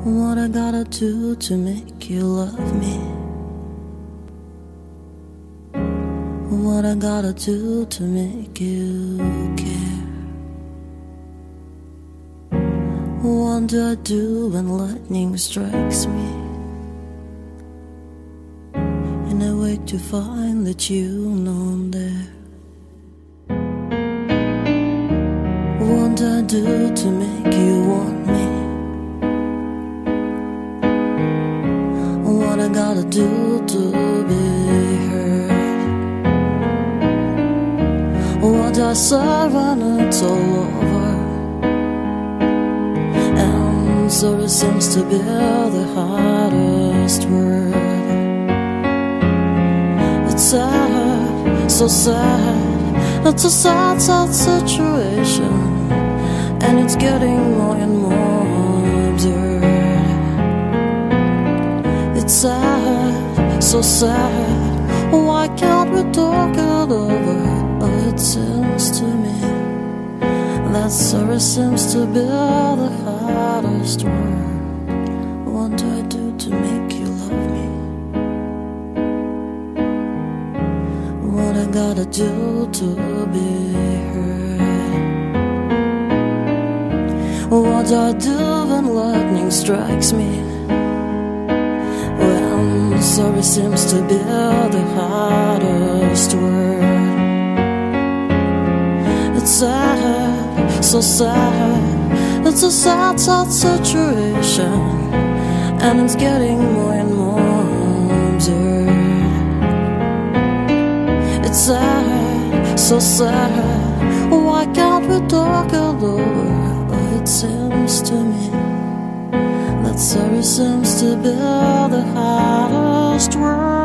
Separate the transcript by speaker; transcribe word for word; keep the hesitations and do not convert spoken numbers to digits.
Speaker 1: What I gotta do to make you love me? What I gotta do to make you care? What do I do when lightning strikes me and I wake to find that you're not there? What do I do to make you want me? What I gotta do to be heard? What do I say when it's all over? And sorry seems to be the hardest word. It's sad, so sad. It's a sad, sad situation, and it's getting more and more absurd. It's sad, so sad. Why can't we talk it over? Oh, it seems to me that sorry seems to be the hardest word. What do I do to make you love me? What I gotta do to be heard? What do I do when lightning strikes me? When sorry seems to be the hardest word. It's sad, so sad. It's a sad, sad situation, and it's getting more and more absurd. It's sad, so sad. Why can't we talk it over? Oh, it seems to me that sorry seems to be the hardest word.